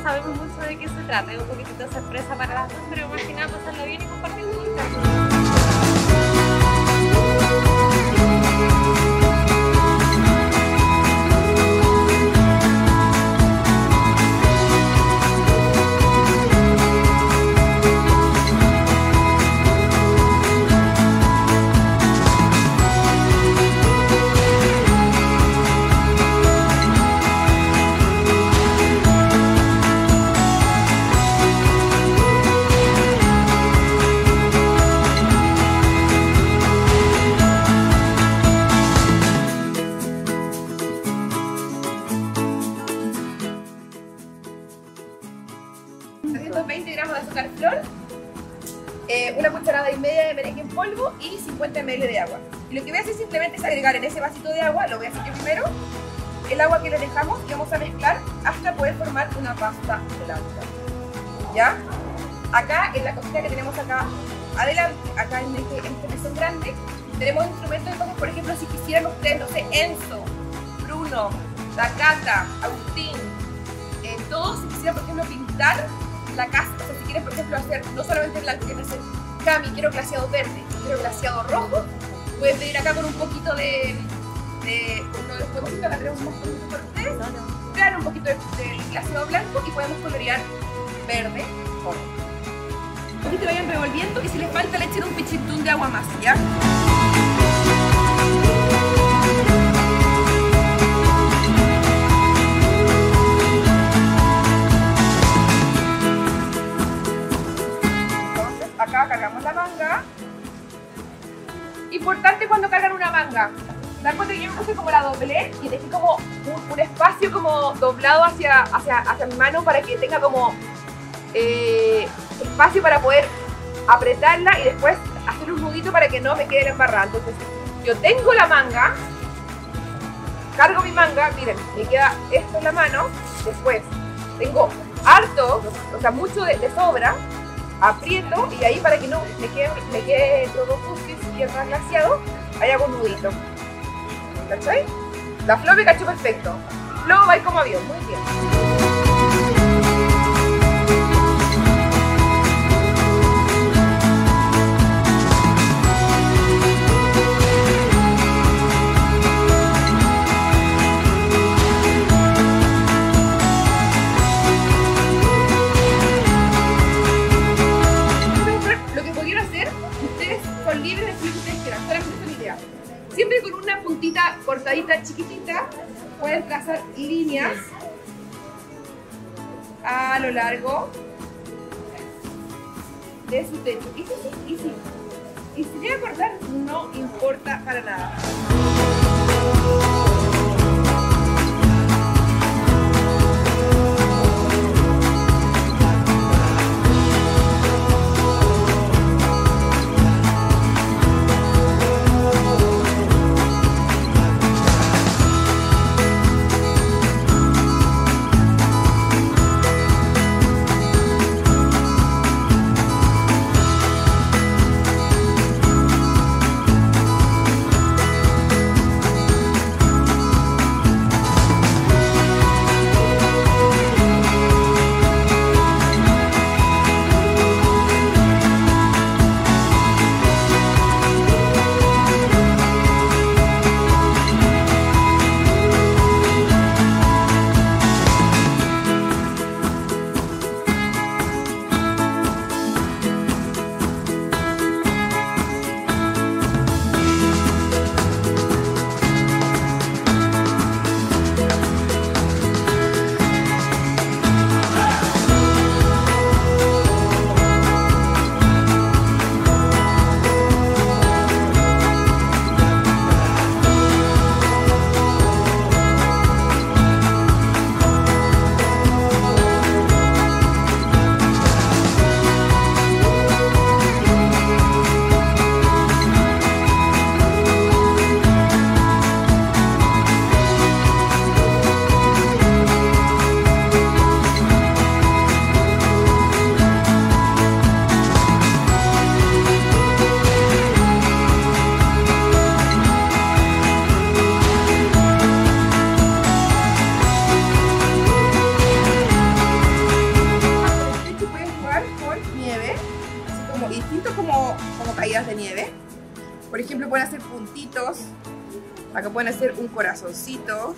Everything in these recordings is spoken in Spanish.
sabemos mucho de qué se trata, es un poquitito de sorpresa para las dos, pero más que nada pasarla bien y compartir con ustedes. Flor, una cucharada y media de merengue en polvo y 50 ml de agua. Y lo que voy a hacer simplemente es agregar en ese vasito de agua, lo voy a hacer yo primero, el agua que le dejamos y vamos a mezclar hasta poder formar una pasta blanca. ¿Ya? Acá en la cocina que tenemos acá adelante, acá en este mesón grande, tenemos instrumentos de cosas, por ejemplo, si quisieran ustedes, no sé, Enzo, Bruno, Takata, Agustín, todos si quisieran, por ejemplo, pintar la casa, o sea, si quieres, por ejemplo, hacer no solamente blanco, quieres hacer Cami, quiero glaseado verde, quiero glaseado rojo, pueden venir acá con un poquito de uno de los huevos, acá tenemos un poquito para ustedes, crear un poquito de glaseado blanco y podemos colorear verde o rojo. Aquí te vayan revolviendo y si les falta le echen un pichintún de agua más, ¿ya? Acá cargamos la manga. Importante cuando cargan una manga, dan cuenta que yo me puse como la doblé y dejé como un espacio como doblado hacia mi mano para que tenga como espacio para poder apretarla y después hacer un nudito para que no me quede embarrada. Entonces yo tengo la manga, cargo mi manga, miren, me queda esto en la mano, después tengo harto, o sea mucho de sobra, aprieto y ahí para que no me quede todo sucio y glaseado, ahí hago un nudito. ¿Cachai? La Flo me cachó perfecto. Flo va a ir como avión, muy bien. Siempre con una puntita cortadita chiquitita pueden trazar líneas a lo largo de su techo. Y si llega a cortar, no importa para nada. Por ejemplo, pueden hacer puntitos. Acá pueden hacer un corazoncito.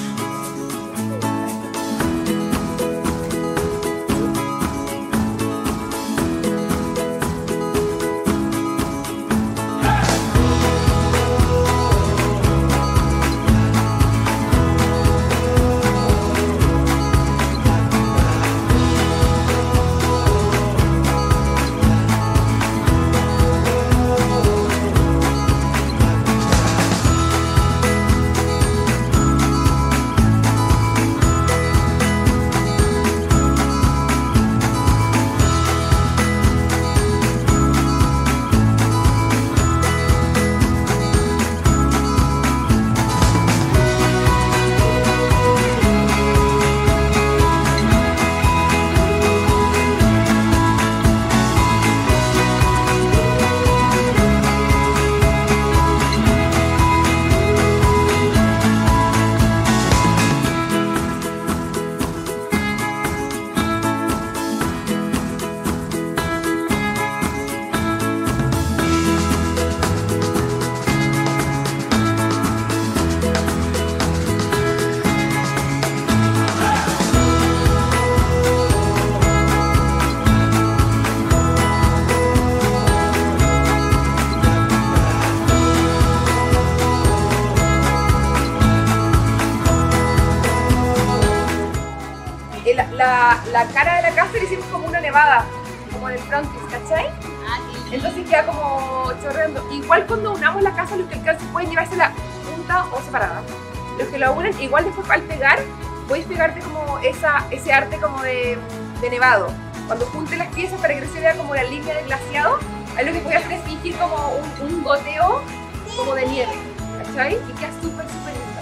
La cara de la casa le hicimos como una nevada, como en el frontis, ¿cachai? Entonces queda como chorreando. Igual cuando unamos la casa, los que alcancen pueden llevársela junta o separada. Los que la unen, igual después al pegar, podéis pegarte como ese arte como de nevado. Cuando junten las piezas para que no se vea como la línea del glaseado, ahí lo que voy a hacer es fingir como un goteo como de nieve, ¿cachai? Y queda súper lindo.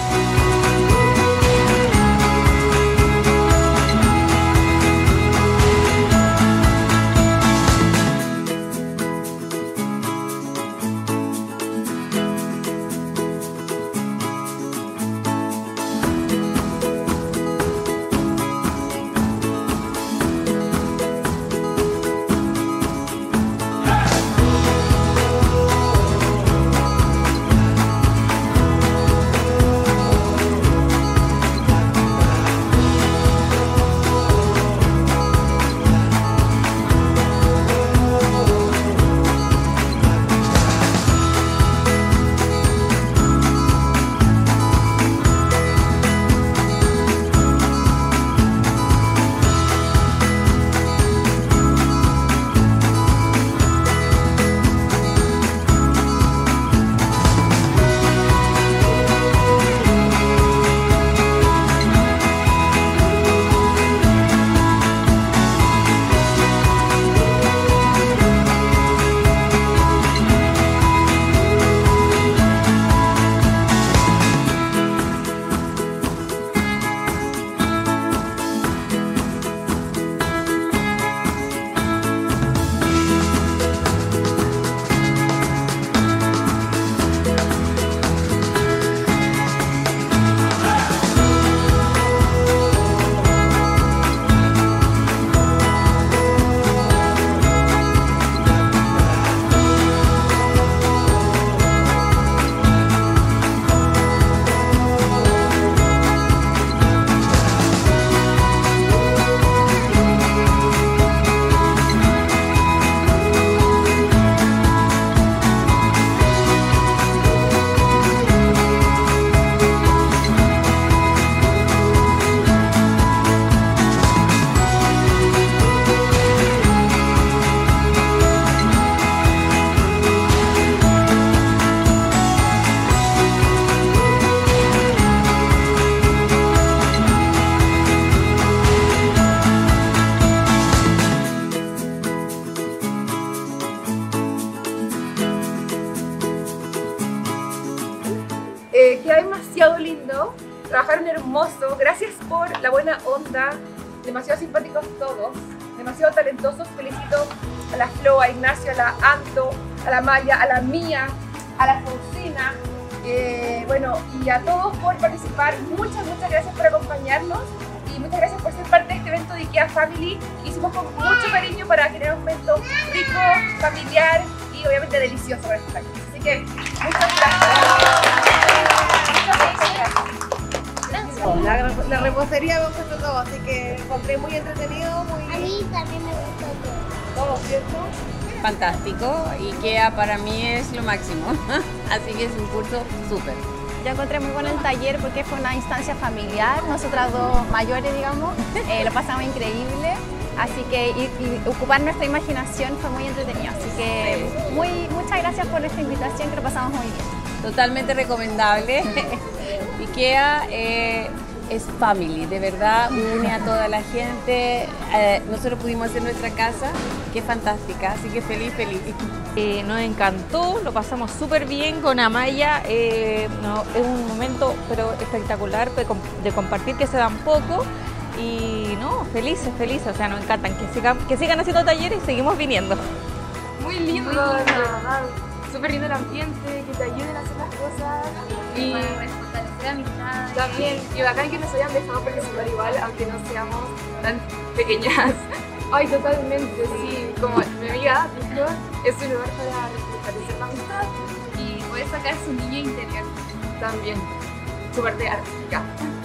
Queda demasiado lindo, trabajaron hermoso, gracias por la buena onda, demasiado simpáticos todos, demasiado talentosos. Felicito a la Flo, a Ignacio, a la Anto, a la Maya, a la Mía, a la Fonsina, bueno, y a todos por participar. Muchas gracias por acompañarnos y muchas gracias por ser parte de este evento de IKEA Family que hicimos con mucho cariño para generar un evento rico, familiar y obviamente delicioso para estos años. que muchas gracias. La repostería me gustó todo, así que encontré muy entretenido, A muy mí también me gustó todo. todo, ¿cierto? Fantástico. IKEA para mí es lo máximo. Así que es un curso súper. Yo encontré muy bueno el taller porque fue una instancia familiar, nosotras dos mayores, digamos, lo pasamos increíble, así que y ocupar nuestra imaginación fue muy entretenido, así que muchas gracias por esta invitación, que lo pasamos muy bien. Totalmente recomendable. IKEA es family, de verdad une a toda la gente. Nosotros pudimos hacer nuestra casa, que es fantástica, así que feliz. Nos encantó, lo pasamos súper bien con Amaya, es un momento pero espectacular de compartir, que se dan poco y no, felices, o sea, nos encantan que sigan haciendo talleres y seguimos viniendo. Muy lindo, la verdad, súper lindo el ambiente, que te ayuden a hacer las cosas y Fortalecer amistades. también, y bacán que nos hayan dejado participar igual, aunque no seamos tan pequeñas. Ay, totalmente, sí, como mi amiga dijo, es un lugar para fortalecer la amistad Y poder sacar su niño interior. también, su parte artística.